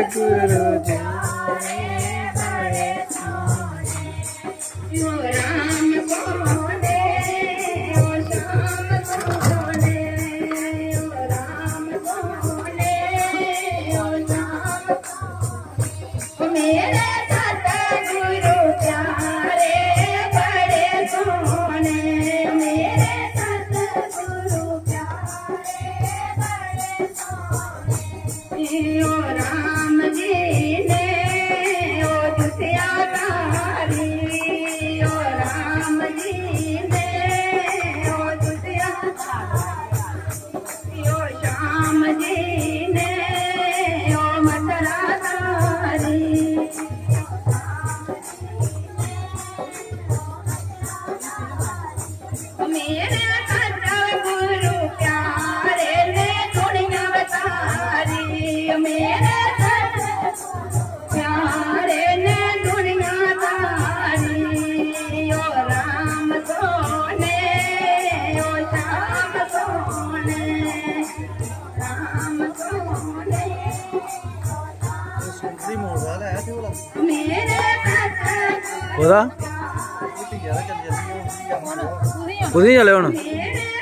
गुरु जी राम सोने ओ श्याम सोने ओ राम सोने ओ श्याम मेरे सतगुरु प्यारे बड़े सोने मेरे सतगुरु प्यारे बड़े सोने ओ राम जी ने ओ दुसिया तारी ओ राम जी ने ओ दुसिया तारी ओ श्याम जी ने ओ मथुरा तारी मेरे सतगुरु प्यारे ने दुनिया बतारी मेरे प्यारे ने दुनिया तारी ओ राम सोने ओ श्याम सोने राम सोने सुंदरी मोड़ वाला है थे वाला मेरे ओदा सतगुरु उदी चले हुन मेरे